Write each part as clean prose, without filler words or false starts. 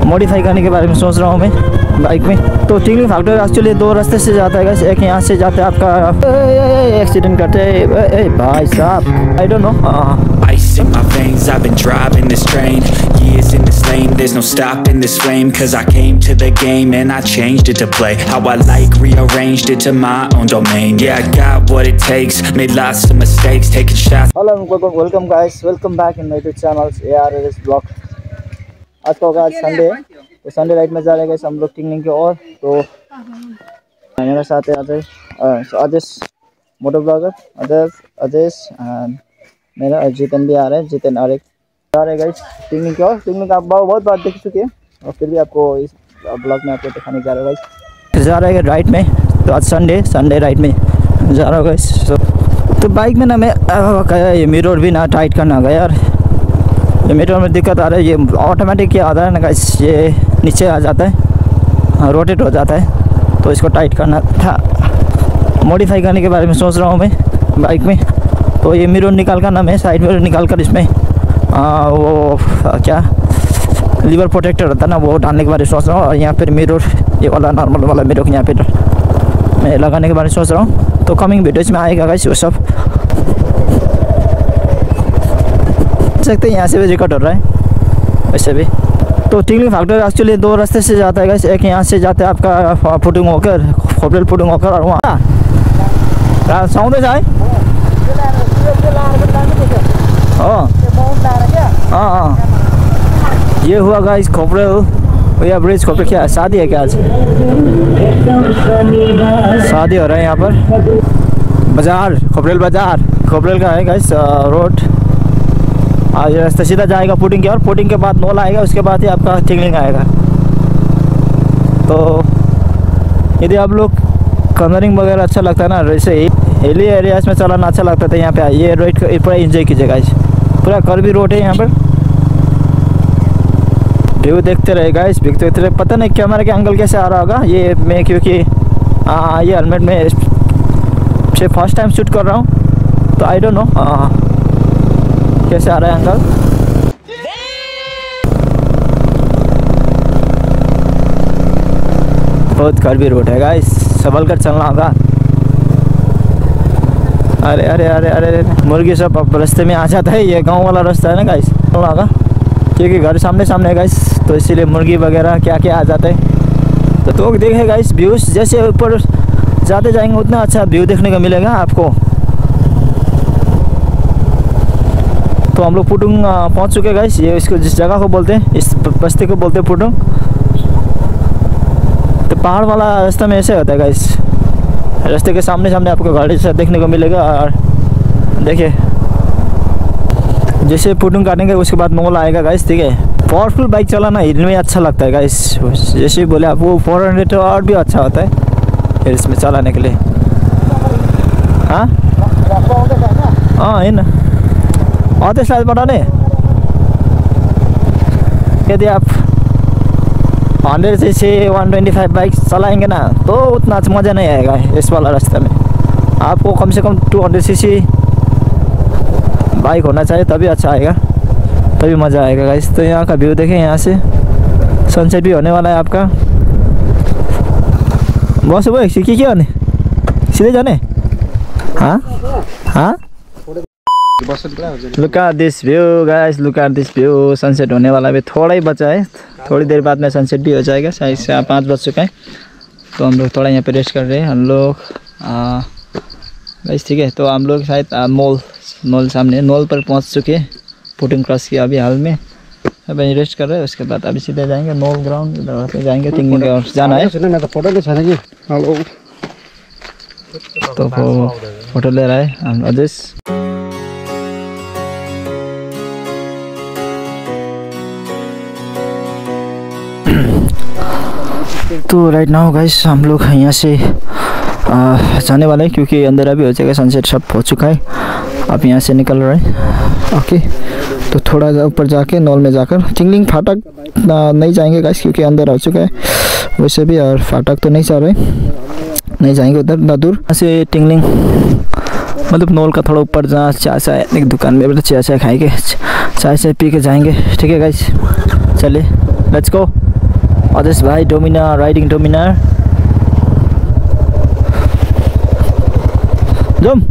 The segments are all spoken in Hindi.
मॉडिफाई करने के बारे में सोच रहा हूँ मैं बाइक में। तो टिंगलिंग फैक्ट्री एक्चुअली 2 रास्ते से जाता है गाइस। एक यहाँ से जाता है आपका एक्सीडेंट करते हैं भाई साहब, I don't know. Ice in my veins, I've been driving this train. Years in this lane, there's no stopping this flame. Cause I came to the game and I changed it to play how I like, rearranged it to my own domain. Yeah, I got what it takes, made lots of mistakes, taking shots. Hello, welcome guys, welcome back in my YouTube channel ARS Vlog। आज का होगा संडे, तो संडे राइड में जा रहे हैं हम लोग टिंगलिंग की ओर। तो मेरे साथ है अजेश मोटो ब्लॉगर, अजेश मेरा जितन भी आ रहा है, जितन और एक जा रहे गाइस टिंगलिंग की ओर। टिंगलिंग आप बहुत बार देख चुके हैं और फिर भी आपको इस ब्लॉग में आपको दिखाने जा रहा है गाइस। जा रहे हैं राइड में, तो आज संडे राइड में जा रहा हूँ गाइस। तो बाइक में ना मैं ये मिरर भी ना टाइट करना गया यार, ये मिरर में दिक्कत आ रहा है। ये ऑटोमेटिक क्या आता है ना गाइस, ये नीचे आ जाता है, रोटेट हो जाता है, तो इसको टाइट करना था। मॉडिफाई करने के बारे में सोच रहा हूँ मैं बाइक में। तो ये मिरर निकाल कर ना मैं साइड मिरर निकाल कर इसमें वो क्या लीवर प्रोटेक्टर होता है ना, वो डालने के बारे में सोच रहा हूँ। और यहाँ पर मिरर ये वाला नॉर्मल वाला मिरर यहाँ पर मैं लगाने के बारे में सोच रहा हूँ। तो कमिंग वीडियोज में आएगा गाइस वो सब, सकते हैं यहाँ से भी रिकॉर्ड हो रहा है वैसे भी। तो टिंगलिंग फैक्ट्री एक्चुअली 2 रास्ते से जाता है गाइस। एक यहाँ से जाता है आपका पुटिंग होकर, खोपरेल पुटिंग होकर, और वहाँ सौंदे जाए हाँ ये हुआ गाइस खोपरेल भैया ब्रिज। खोपरेल क्या शादी है क्या आज? शादी हो रहा है यहाँ पर। बाजार खोपरेल बाजार, खोपरेल का है गाइस रोड। आज रास्ता सीधा जाएगा पुटिंग की, और पुटिंग के बाद नोल आएगा, उसके बाद ही आपका टिंगलिंग आएगा। तो यदि आप लोग कलरिंग वगैरह अच्छा लगता है ना, वैसे हिली एरियाज में चलाना अच्छा लगता है, तो यहाँ पे आइए, रोड पूरा एंजॉय कीजिएगा। इस पूरा कर्वी रोड है यहाँ पर, व्यू देखते रहे गाइस, देखते रहे। पता नहीं कैमरा के एंगल कैसे आ रहा होगा ये मैं, क्योंकि ये हेलमेट में से फर्स्ट टाइम शूट कर रहा हूँ, तो आई डोंट नो कैसे आ रहा है एंगल। बहुत कर्वी रोड है गाइस, संभल कर चलना होगा। अरे अरे अरे अरे मुर्गी सब रास्ते में आ जाता है, ये गांव वाला रास्ता है ना गाइस, चलना होगा क्योंकि घर सामने है गाइस, तो इसीलिए मुर्गी वगैरह क्या क्या आ जाता है। तो देखे गाइस व्यूज, जैसे ऊपर जाते जाएंगे उतना अच्छा व्यू देखने को मिलेगा आपको। तो हम लोग पुटुंग पहुंच चुके गाइस। ये इसको जिस जगह को बोलते हैं, इस बस्ती को बोलते हैं पुटुंग। तो पहाड़ वाला रास्ता में ऐसे होता है गाइस, रास्ते के सामने आपको गाड़ी से देखने को मिलेगा। और देखिए जैसे पुटुंग काटेंगे उसके बाद नोल आएगा गाइस, ठीक है। पावरफुल बाइक चलाना इनमें अच्छा लगता है गाइस, जैसे बोले आप वो 400 और भी अच्छा होता है फिर इसमें चलाने के लिए। हाँ है ना, और तो शायद बढ़ाने यदि आप 100 से 125 बाइक चलाएंगे ना, तो उतना मज़ा नहीं आएगा इस वाला रास्ते में। आपको कम से कम 200 सीसी बाइक होना चाहिए, तभी अच्छा आएगा, तभी मज़ा आएगा गाइस। तो यहाँ का व्यू देखें, यहाँ से सनसेट भी होने वाला है आपका। बहुत से वो क्या होने सीधे जाने। हाँ look at this view guys, look at this view. Sunset होने वाला है, थोड़ा ही बचा है, थोड़ी देर बाद में सनसेट भी हो जाएगा। शायद से 5 बज चुका है, तो हम लोग थोड़ा यहाँ पे रेस्ट कर रहे हैं हम लोग गाइस, ठीक है। तो हम लोग शायद नोल सामने नोल पर पहुँच चुके हैं, पुटिंग क्रॉस किया अभी हाल में, अब रेस्ट कर रहे हैं। उसके बाद अभी सीधे जाएंगे नोल ग्राउंड, इधर से जाएंगे टिंगलिंग और जाना है। तो फोटो ले रहा है हम अजेश। तो राइट नाउ गाइस हम लोग यहाँ से जाने वाले हैं, क्योंकि अंदर अभी हो जाएगा, सनसेट सब हो चुका है। आप यहाँ से निकल रहे हैं ओके। तो थोड़ा ऊपर जाके नॉल में जाकर टिंगलिंग फाटक नहीं जाएंगे गाइस, क्योंकि अंदर हो चुका है वैसे भी, और फाटक तो नहीं जा रहे, नहीं जाएंगे उधर ना दूर ऐसे। टिंगलिंग मतलब नॉल का थोड़ा ऊपर जहाँ चाय एक दुकान में चाय खाएंगे, चाय पी के जाएंगे, ठीक है गाइस। चलिए लेट्स गो। अदेश भाई डोमिनार राइडिङ डोमिनार जाऊँ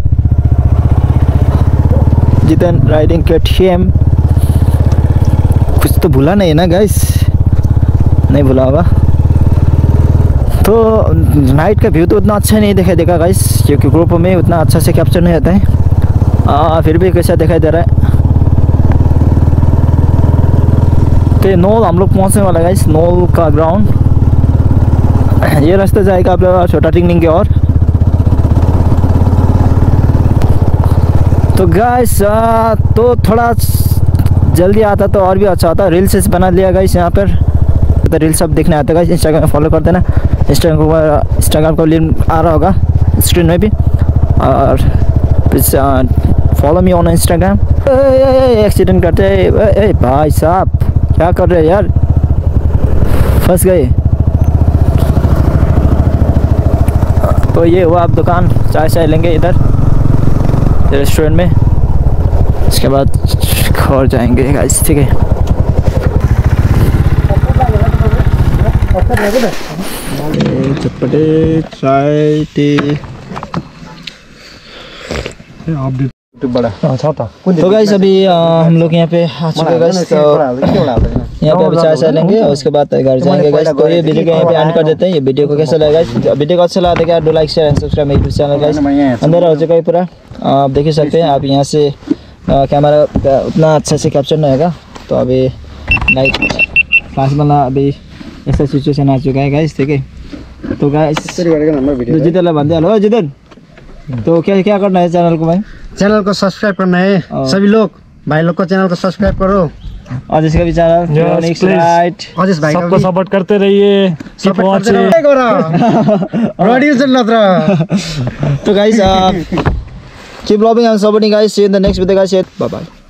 जितन राइडिंग KTM कुछ तो भूला नहीं है ना गाइस नहीं भूला होगा तो नाइट का व्यू तो उतना अच्छा नहीं दिखाई देगा गाइस क्योंकि ग्रुप में उतना अच्छा से कैप्चर नहीं होता है फिर भी कैसा दिखाई दे रहा है तो नोल हम लोग पहुँचने वाला गाइस नोल का ग्राउंड ये रास्ता जाएगा आप लोग छोटा टिंगलिंग की ओर तो गाइस तो थोड़ा जल्दी आता तो और भी अच्छा होता रील्स बना लिया गाइस यहाँ पर तो रील सब देखने आते गाइस इंस्टाग्राम में फॉलो कर देना इंस्टाग्राम का लिंक आ रहा होगा स्क्रीन में भी और follow me on Instagram accident करते भाई साहब क्या कर रहे हैं यार फंस गए तो ये हुआ आप दुकान चाय लेंगे इधर रेस्टोरेंट में इसके बाद घर जाएंगे गाइस ठीक है चटपटे चाय टी तो गाइस अभी हम लोग यहाँ पे आ चुके हैं गाइस तो यहाँ पे अभी चाय लेंगे और उसके बाद घर जाएंगे गाइस तो ये वीडियो को यहाँ पे एंड कर देते हैं ये वीडियो को कैसा लगा गाइस वीडियो को अच्छा लगा तो do like share and subscribe मेरे चैनल गाइस अंधेरा हो चुका है पूरा आप देख ही सकते हैं आप यहाँ से कैमरा उतना अच्छा से कैप्चर नहीं होगा तो अभी नाइट क्लास वाला अभी ऐसा सिचुएशन आ चुका है गाइस ठीक है तो गाइस जितन भन्दै हेलो जितन तो क्या करना है चैनल को भाई चैनल को सब्सक्राइब करना है सभी लोग भाई लोग को चैनल को सब्सक्राइब करो और इसका भी चैनल नेक्स्ट राइट और इस भाई सबको सपोर्ट करते रहिए तो guys keep loving and supporting guys see you in the next video guys bye bye